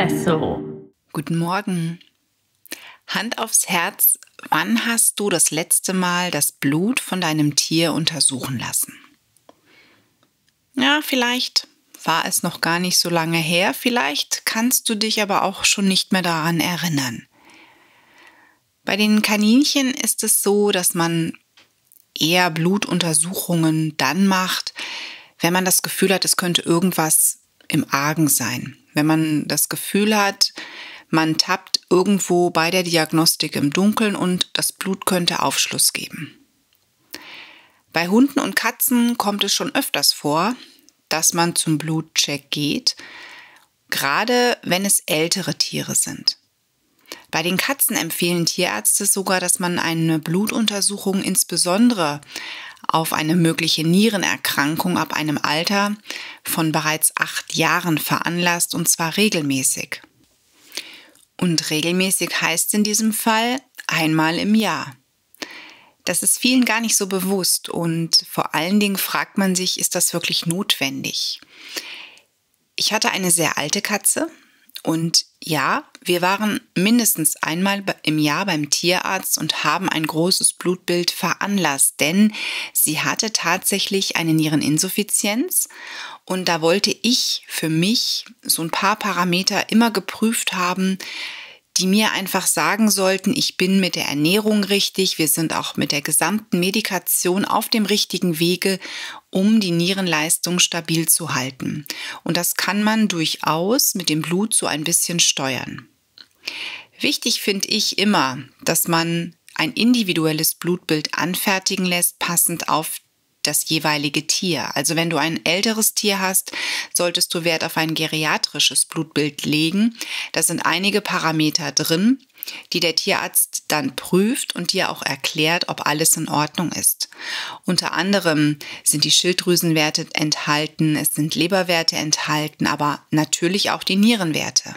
Espresso. Guten Morgen. Hand aufs Herz, wann hast du das letzte Mal das Blut von deinem Tier untersuchen lassen? Ja, vielleicht war es noch gar nicht so lange her, vielleicht kannst du dich aber auch schon nicht mehr daran erinnern. Bei den Kaninchen ist es so, dass man eher Blutuntersuchungen dann macht, wenn man das Gefühl hat, es könnte irgendwas im Argen sein. Wenn man das Gefühl hat, man tappt irgendwo bei der Diagnostik im Dunkeln und das Blut könnte Aufschluss geben. Bei Hunden und Katzen kommt es schon öfters vor, dass man zum Blutcheck geht, gerade wenn es ältere Tiere sind. Bei den Katzen empfehlen Tierärzte sogar, dass man eine Blutuntersuchung insbesondere auf eine mögliche Nierenerkrankung ab einem Alter von bereits 8 Jahren veranlasst, und zwar regelmäßig. Und regelmäßig heißt in diesem Fall einmal im Jahr. Das ist vielen gar nicht so bewusst und vor allen Dingen fragt man sich, ist das wirklich notwendig? Ich hatte eine sehr alte Katze und ja, wir waren mindestens einmal im Jahr beim Tierarzt und haben ein großes Blutbild veranlasst, denn sie hatte tatsächlich eine Niereninsuffizienz und da wollte ich für mich so ein paar Parameter immer geprüft haben, die mir einfach sagen sollten, ich bin mit der Ernährung richtig, wir sind auch mit der gesamten Medikation auf dem richtigen Wege, um die Nierenleistung stabil zu halten. Und das kann man durchaus mit dem Blut so ein bisschen steuern. Wichtig finde ich immer, dass man ein individuelles Blutbild anfertigen lässt, passend auf das jeweilige Tier. Also wenn du ein älteres Tier hast, solltest du Wert auf ein geriatrisches Blutbild legen. Da sind einige Parameter drin, die der Tierarzt dann prüft und dir auch erklärt, ob alles in Ordnung ist. Unter anderem sind die Schilddrüsenwerte enthalten, es sind Leberwerte enthalten, aber natürlich auch die Nierenwerte.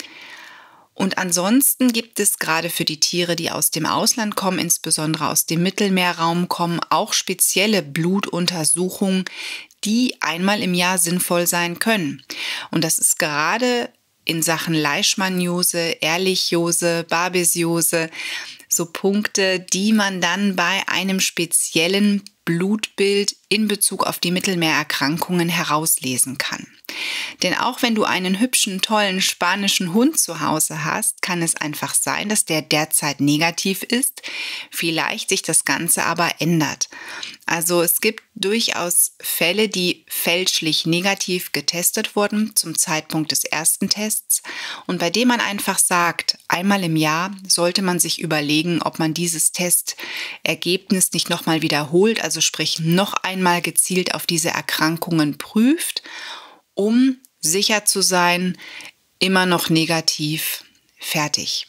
Und ansonsten gibt es gerade für die Tiere, die aus dem Ausland kommen, insbesondere aus dem Mittelmeerraum kommen, auch spezielle Blutuntersuchungen, die einmal im Jahr sinnvoll sein können. Und das ist gerade in Sachen Leishmaniose, Ehrlichiose, Babesiose, so Punkte, die man dann bei einem speziellen Blutbild in Bezug auf die Mittelmeererkrankungen herauslesen kann. Denn auch wenn du einen hübschen, tollen spanischen Hund zu Hause hast, kann es einfach sein, dass der derzeit negativ ist, vielleicht sich das Ganze aber ändert. Also es gibt durchaus Fälle, die fälschlich negativ getestet wurden zum Zeitpunkt des ersten Tests und bei dem man einfach sagt, einmal im Jahr sollte man sich überlegen, ob man dieses Testergebnis nicht nochmal wiederholt, also sprich noch einmal gezielt auf diese Erkrankungen prüft, um sicher zu sein, immer noch negativ, fertig.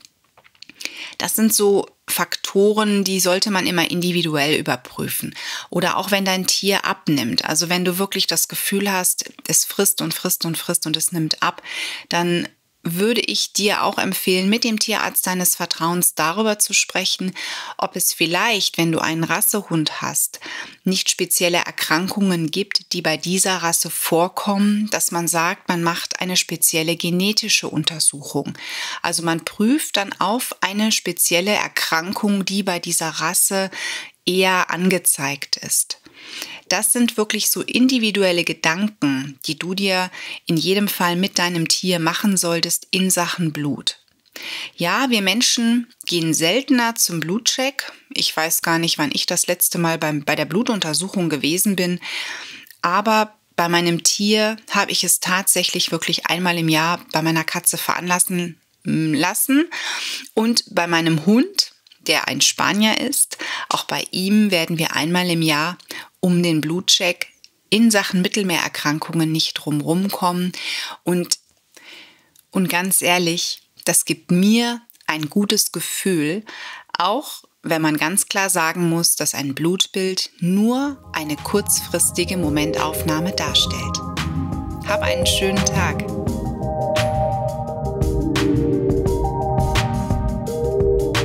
Das sind so Faktoren, die sollte man immer individuell überprüfen. Oder auch wenn dein Tier abnimmt, also wenn du wirklich das Gefühl hast, es frisst und frisst und frisst und es nimmt ab, dann würde ich dir auch empfehlen, mit dem Tierarzt deines Vertrauens darüber zu sprechen, ob es vielleicht, wenn du einen Rassehund hast, nicht spezielle Erkrankungen gibt, die bei dieser Rasse vorkommen, dass man sagt, man macht eine spezielle genetische Untersuchung. Also man prüft dann auf eine spezielle Erkrankung, die bei dieser Rasse eher angezeigt ist. Das sind wirklich so individuelle Gedanken, die du dir in jedem Fall mit deinem Tier machen solltest in Sachen Blut. Ja, wir Menschen gehen seltener zum Blutcheck. Ich weiß gar nicht, wann ich das letzte Mal bei der Blutuntersuchung gewesen bin, aber bei meinem Tier habe ich es tatsächlich wirklich einmal im Jahr bei meiner Katze veranlassen lassen und bei meinem Hund, der ein Spanier ist, auch bei ihm werden wir einmal im Jahr um den Blutcheck in Sachen Mittelmeererkrankungen nicht drumherum kommen. Und ganz ehrlich, das gibt mir ein gutes Gefühl, auch wenn man ganz klar sagen muss, dass ein Blutbild nur eine kurzfristige Momentaufnahme darstellt. Hab einen schönen Tag.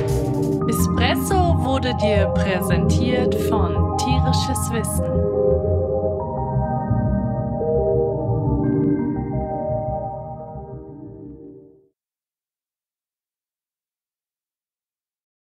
Espresso wurde dir präsentiert von Tierisches Wissen.